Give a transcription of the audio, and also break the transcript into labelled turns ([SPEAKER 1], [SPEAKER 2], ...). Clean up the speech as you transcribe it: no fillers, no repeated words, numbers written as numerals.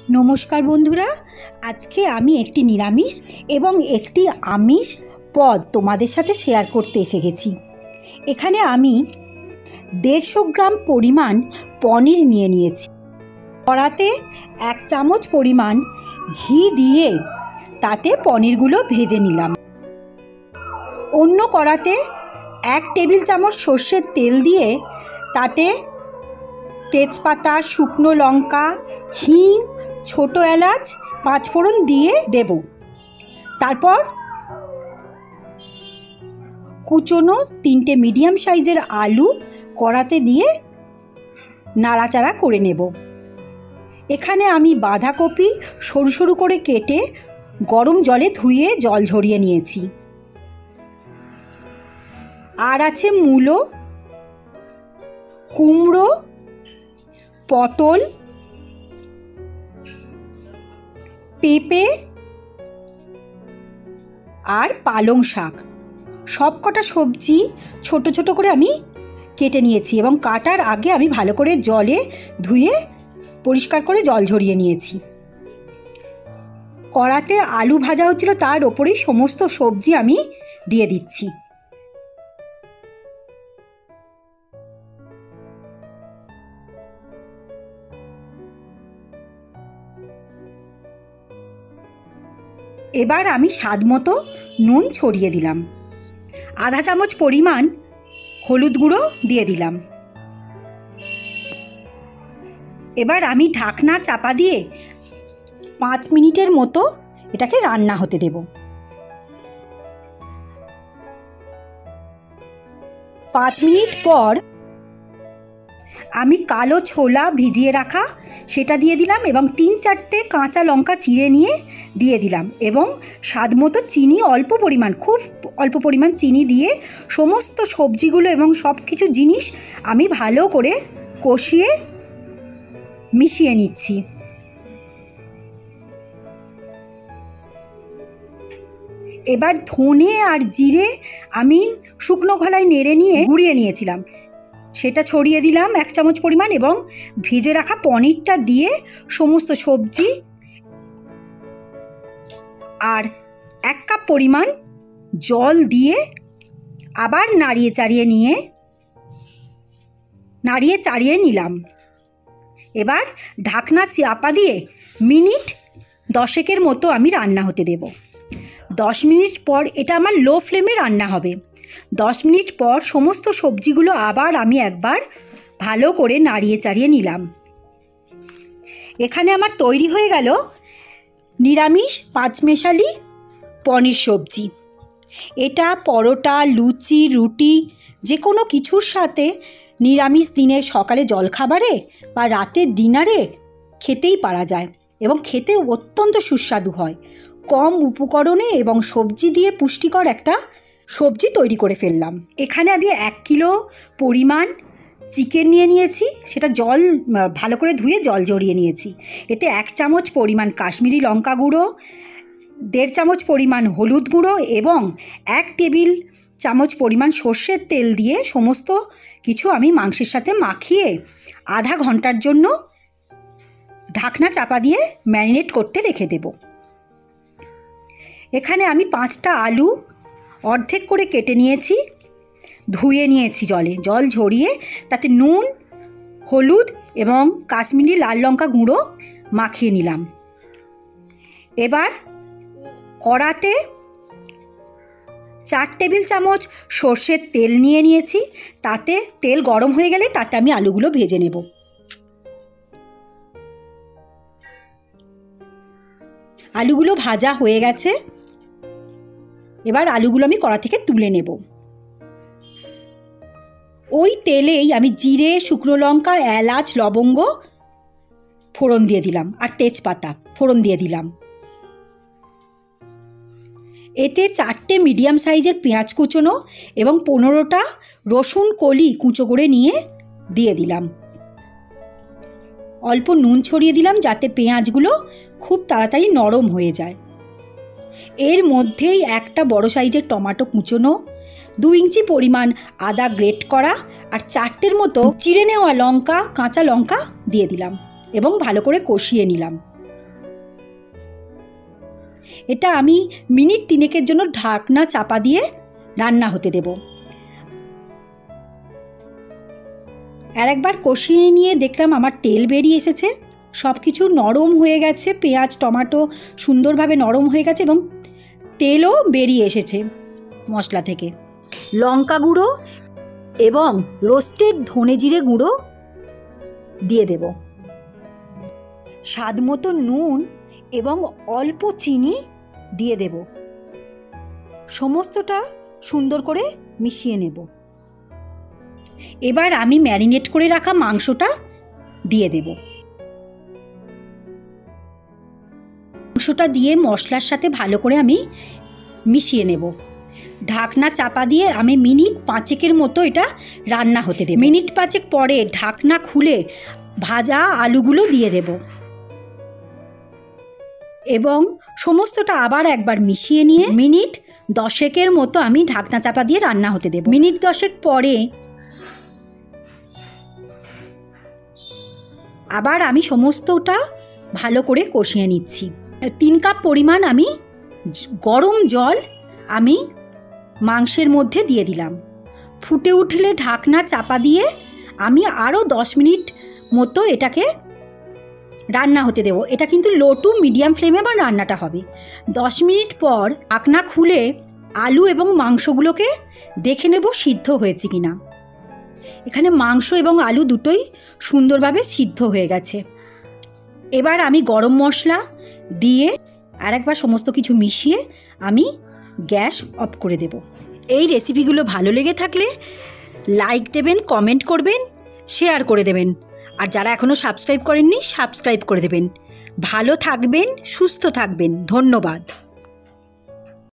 [SPEAKER 1] নমস্কার বন্ধুরা, আজকে আমি একটি নিরামিষ এবং একটি আমিষ পদ তোমাদের সাথে শেয়ার করতে এসে গেছি। এখানে আমি 150 গ্রাম পরিমাণ পনির নিয়ে নিয়েছি। কড়াতে 1 চামচ পরিমাণ ঘি দিয়ে তাতে পনিরগুলো ভেজে নিলাম। অন্য কড়াতে 1 টেবিল চামচ সর্ষের তেল দিয়ে তাতে তেজপাতা, শুকনো লঙ্কা, হিং, ছোট এলাচ, 5 ফোড়ন দিয়ে দেব। তারপর কুচনো 3টে মিডিয়াম সাইজের আলু কড়াতে দিয়ে নাড়াচাড়া করে নেব। এখানে আমি বাঁধাকপি সরু সরু করে কেটে গরম জলে ধুয়ে জল ঝরিয়ে নিয়েছি। আর আছে মূলো, কুমড়ো, পটল, পেঁপে আর পালং শাক। সব কটা সবজি ছোট ছোট করে আমি কেটে নিয়েছি এবং কাটার আগে আমি ভালো করে জলে ধুয়ে পরিষ্কার করে জল ঝরিয়ে নিয়েছি। কড়াতে আলু ভাজা হচ্ছিল, তার ওপরেই সমস্ত সবজি আমি দিয়ে দিচ্ছি। এবার আমি স্বাদ মতো নুন ছড়িয়ে দিলাম। আধা চামচ পরিমাণ হলুদ গুঁড়ো দিয়ে দিলাম। এবার আমি ঢাকনা চাপা দিয়ে 5 মিনিটের মতো এটাকে রান্না হতে দেব। 5 মিনিট পর আমি কালো ছোলা ভিজিয়ে রাখা সেটা দিয়ে দিলাম এবং 3-4টে কাঁচা লঙ্কা চিড়ে নিয়ে দিয়ে দিলাম এবং স্বাদ মতো চিনি, অল্প পরিমাণ, খুব অল্প পরিমাণ চিনি দিয়ে সমস্ত সবজিগুলো এবং সব কিছু জিনিস আমি ভালো করে কষিয়ে মিশিয়ে নিচ্ছি। এবার ধনে আর জিরে আমি শুকনো খোলায় নেড়ে নিয়ে গুঁড়িয়ে নিয়েছিলাম, সেটা ছড়িয়ে দিলাম 1 চামচ পরিমাণ এবং ভেজে রাখা পনিরটা দিয়ে সমস্ত সবজি আর 1 কাপ পরিমাণ জল দিয়ে আবার নাড়িয়ে চাড়িয়ে নিলাম। এবার ঢাকনা চাপা দিয়ে মিনিট 10 মতো আমি রান্না হতে দেব। 10 মিনিট পর এটা আমার লো ফ্লেমে রান্না হবে। 10 মিনিট পর সমস্ত সবজিগুলো আবার আমি একবার ভালো করে নাড়িয়ে চাড়িয়ে নিলাম। এখানে আমার তৈরি হয়ে গেল নিরামিষ 5 মেশালি পনির সবজি। এটা পরোটা, লুচি, রুটি যে কোনো কিছুর সাথে নিরামিষ দিনে সকালে জলখাবারে বা রাতের ডিনারে খেতেই পারা যায় এবং খেতে অত্যন্ত সুস্বাদু হয়। কম উপকরণে এবং সবজি দিয়ে পুষ্টিকর একটা সবজি তৈরি করে ফেললাম। এখানে আমি 1 কিলো পরিমাণ চিকেন নিয়ে নিয়েছি, সেটা ভালো করে ধুয়ে জল ঝরিয়ে নিয়েছি। এতে 1 চামচ পরিমাণ কাশ্মীরি লঙ্কা গুঁড়ো, 1.5 চামচ পরিমাণ হলুদ গুঁড়ো এবং 1 টেবিল চামচ পরিমাণ সর্ষের তেল দিয়ে সমস্ত কিছু আমি মাংসের সাথে মাখিয়ে আধা ঘন্টার জন্য ঢাকনা চাপা দিয়ে ম্যারিনেট করতে রেখে দেব। এখানে আমি 5টা আলু অর্ধেক করে কেটে নিয়েছি, ধুয়ে নিয়েছি জল ঝরিয়ে তাতে নুন, হলুদ এবং কাশ্মীরি লাল লঙ্কা গুঁড়ো মাখিয়ে নিলাম। এবার কড়াতে 4 টেবিল চামচ সর্ষের তেল নিয়ে নিয়েছি, তাতে তেল গরম হয়ে গেলে তাতে আমি আলুগুলো ভেজে নেব। আলুগুলো ভাজা হয়ে গেছে, এবার আলুগুলো আমি কড়া থেকে তুলে নেব। ওই তেলেই আমি জিরে, শুকনো লঙ্কা, এলাচ, লবঙ্গ ফোড়ন দিয়ে দিলাম আর তেজপাতা ফোড়ন দিয়ে দিলাম। এতে 4টে মিডিয়াম সাইজের পেঁয়াজ কুচোনো এবং 15টা রসুন কলি কুচো করে নিয়ে দিয়ে দিলাম। অল্প নুন ছড়িয়ে দিলাম যাতে পেঁয়াজগুলো খুব তাড়াতাড়ি নরম হয়ে যায়। এর মধ্যেই একটা বড় সাইজের টমেটো কুচোনো, 2 ইঞ্চি পরিমাণ আদা গ্রেট করা আর 4টের মতো চিড়ে নেওয়া কাঁচা লঙ্কা দিয়ে দিলাম এবং ভালো করে কষিয়ে নিলাম। এটা আমি মিনিট 3 জন্য ঢাকনা চাপা দিয়ে রান্না হতে দেব। আর একবার কষিয়ে নিয়ে দেখলাম আমার তেল বেরিয়ে এসেছে, সব কিছু নরম হয়ে গেছে, পেঁয়াজ টমেটো সুন্দরভাবে নরম হয়ে গেছে এবং তেলও বেরিয়ে এসেছে মশলা থেকে। লঙ্কা গুঁড়ো এবং রোস্টেড ধনে জিরে গুঁড়ো দিয়ে দেব, স্বাদ মতো নুন এবং অল্প চিনি দিয়ে দেব। সমস্তটা সুন্দর করে মিশিয়ে নেব। এবার আমি ম্যারিনেট করে রাখা মাংসটা দিয়ে দেব। মাংসটা দিয়ে মশলার সাথে ভালো করে আমি মিশিয়ে নেব। ঢাকনা চাপা দিয়ে আমি মিনিট 5 মতো এটা রান্না হতে দেব। মিনিট 5 পরে ঢাকনা খুলে ভাজা আলুগুলো দিয়ে দেব এবং সমস্তটা আবার একবার মিশিয়ে নিয়ে মিনিট 10 মতো আমি ঢাকনা চাপা দিয়ে রান্না হতে দেব। মিনিট 10 পরে আবার আমি সমস্তটা ভালো করে কষিয়ে নিচ্ছি। 3 কাপ পরিমাণ আমি গরম জল আমি মাংসের মধ্যে দিয়ে দিলাম। ফুটে উঠলে ঢাকনা চাপা দিয়ে আমি আরও 10 মিনিট মতো এটাকে রান্না হতে দেব। এটা কিন্তু লো টু মিডিয়াম ফ্লেমে আমার রান্নাটা হবে। 10 মিনিট পর ঢাকনা খুলে আলু এবং মাংসগুলোকে দেখে নেব সিদ্ধ হয়েছে কিনা। এখানে মাংস এবং আলু দুটোই সুন্দরভাবে সিদ্ধ হয়ে গেছে। এবার আমি গরম মশলা দিয়ে আর একবার সমস্ত কিছু মিশিয়ে আমি গ্যাস অফ করে দেব। এই রেসিপিগুলো ভালো লেগে থাকলে লাইক দেবেন, কমেন্ট করবেন, শেয়ার করে দেবেন। আর যারা এখনও সাবস্ক্রাইব করেননি সাবস্ক্রাইব করে দেবেন। ভালো থাকবেন, সুস্থ থাকবেন। ধন্যবাদ।